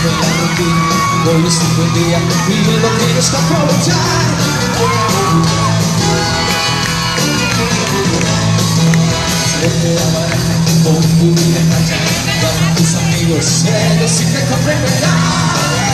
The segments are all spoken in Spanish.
de la rutina. Hoy es un buen día y lo tienes que aprovechar. Ponte la baraja, pon tu vida en marcha. Llama a tus amigos, ellos sí te comprenderán.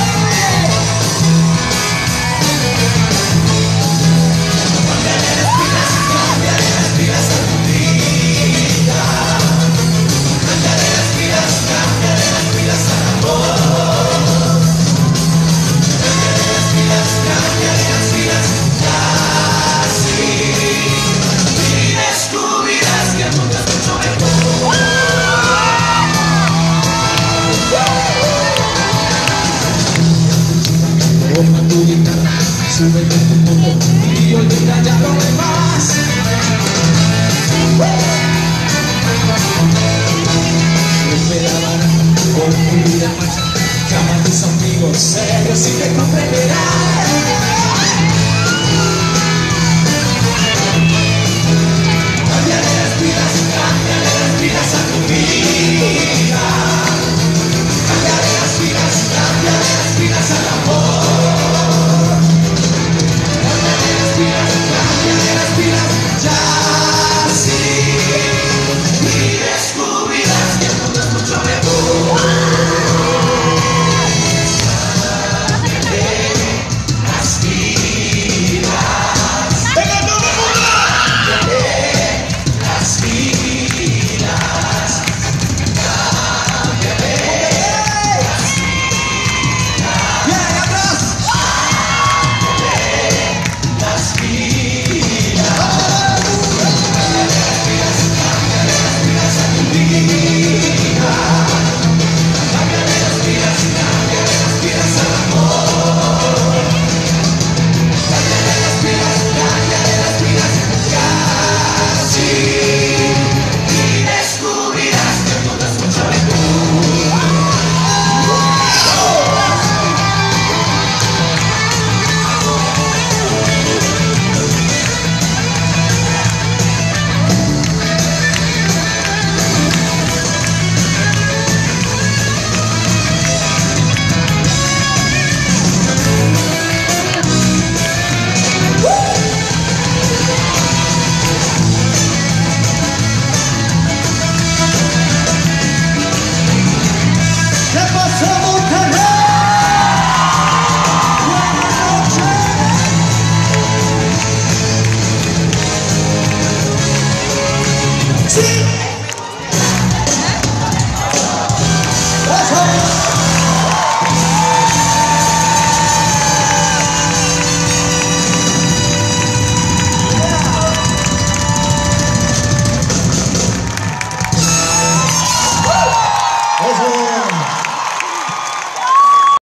Toma tu guitarra, súbete un poco y olvida ya lo demás. Rompe la baraja, pon tu vida en marcha. Llama a tus amigos, ellos sí te comprenderán.